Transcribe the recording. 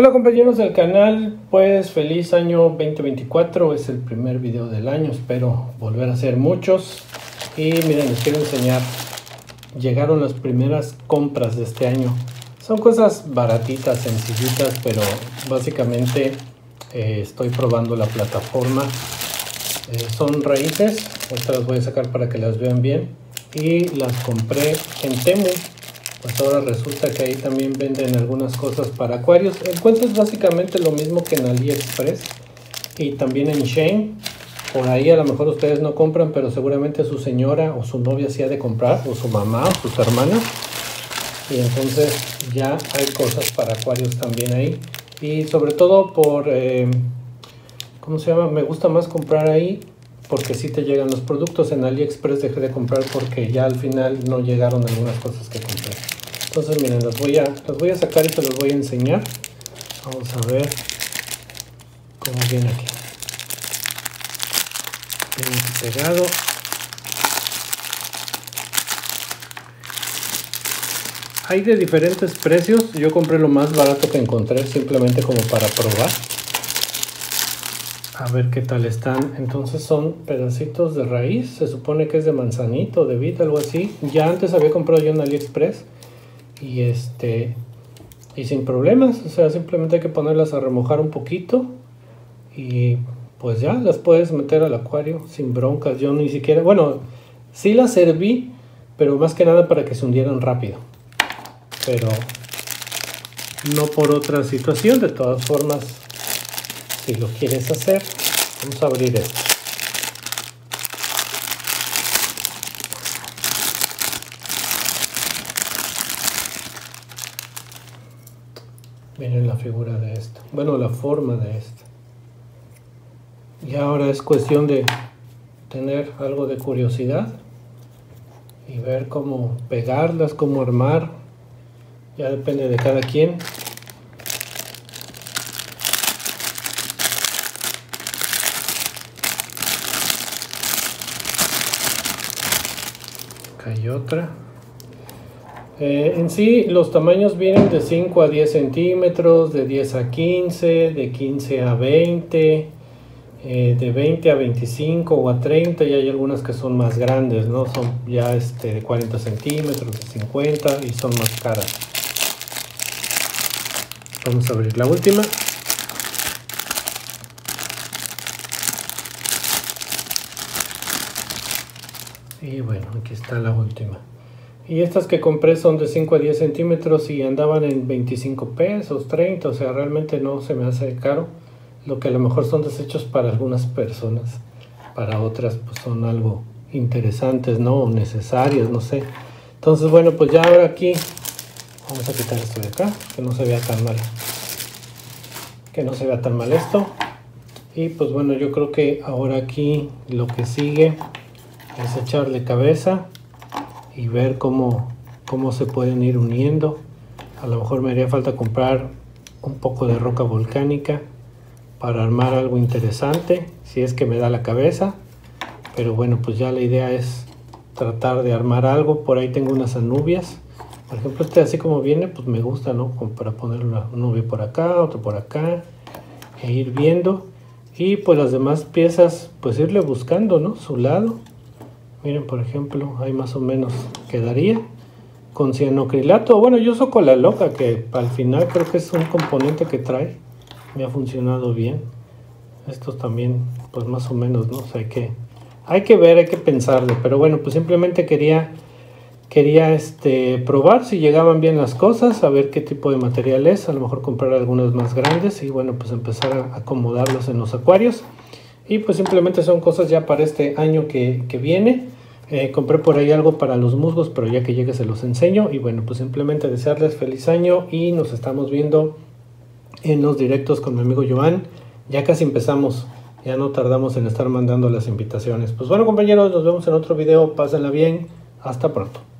Hola compañeros del canal, pues feliz año 2024, es el primer video del año, espero volver a hacer muchos. Y miren, les quiero enseñar, llegaron las primeras compras de este año. Son cosas baratitas, sencillitas, pero básicamente estoy probando la plataforma. Son raíces, ahorita las voy a sacar para que las vean bien. Y las compré en Temu. Pues ahora resulta que ahí también venden algunas cosas para acuarios. Encuentras básicamente lo mismo que en AliExpress y también en Shein. Por ahí a lo mejor ustedes no compran, pero seguramente su señora o su novia sí ha de comprar, o su mamá o sus hermanas. Y entonces ya hay cosas para acuarios también ahí. Y sobre todo por, ¿cómo se llama? Me gusta más comprar ahí porque sí te llegan los productos. En AliExpress dejé de comprar porque ya al final no llegaron algunas cosas que compré. Entonces miren, las voy a sacar y se los voy a enseñar. Vamos a ver cómo viene aquí. Viene aquí pegado. Hay de diferentes precios. Yo compré lo más barato que encontré simplemente como para probar. A ver qué tal están. Entonces son pedacitos de raíz. Se supone que es de manzanito, de vid, algo así. Ya antes había comprado yo en AliExpress. Y sin problemas, o sea, simplemente hay que ponerlas a remojar un poquito y pues ya las puedes meter al acuario sin broncas. Yo ni siquiera, bueno, sí las serví, pero más que nada para que se hundieran rápido, pero no por otra situación. De todas formas, si lo quieres hacer, vamos a abrir esto. Miren la figura de esto, bueno, la forma de esto. Y ahora es cuestión de tener algo de curiosidad y ver cómo pegarlas, cómo armar. Ya depende de cada quien. Acá hay otra. En sí los tamaños vienen de 5 a 10 centímetros, de 10 a 15, de 15 a 20, de 20 a 25 o a 30, y hay algunas que son más grandes, ¿no? Son ya de 40 centímetros, de 50 y son más caras. Vamos a abrir la última. Y bueno, aquí está la última. Y estas que compré son de 5 a 10 centímetros y andaban en 25 pesos, 30, o sea, realmente no se me hace caro. Lo que a lo mejor son desechos para algunas personas, para otras pues son algo interesantes, ¿no? O necesarias, no sé. Entonces, bueno, pues ya ahora aquí, vamos a quitar esto de acá, que no se vea tan mal. Que no se vea tan mal esto. Y pues bueno, yo creo que ahora aquí lo que sigue es echarle cabeza y ver cómo se pueden ir uniendo. A lo mejor me haría falta comprar un poco de roca volcánica para armar algo interesante, si es que me da la cabeza. Pero bueno, pues ya la idea es tratar de armar algo. Por ahí tengo unas anubias. Por ejemplo, así como viene, pues me gusta, ¿no? Como para poner una nube por acá, otro por acá, e ir viendo. Y pues las demás piezas, pues irle buscando, ¿no? Su lado. Miren, por ejemplo, ahí más o menos quedaría con cianocrilato. Bueno, yo uso cola loca, que al final creo que es un componente que trae. Me ha funcionado bien. Estos también, pues más o menos, ¿no? O sea, hay que ver, hay que pensarlo. Pero bueno, pues simplemente quería probar si llegaban bien las cosas, a ver qué tipo de material es. A lo mejor comprar algunas más grandes y bueno, pues empezar a acomodarlos en los acuarios. Y pues simplemente son cosas ya para este año que viene. Compré por ahí algo para los musgos, pero ya que llegue se los enseño. Y bueno, pues simplemente desearles feliz año y nos estamos viendo en los directos con mi amigo Joan. Ya casi empezamos, ya no tardamos en estar mandando las invitaciones. Pues bueno compañeros, nos vemos en otro video, pásenla bien, hasta pronto.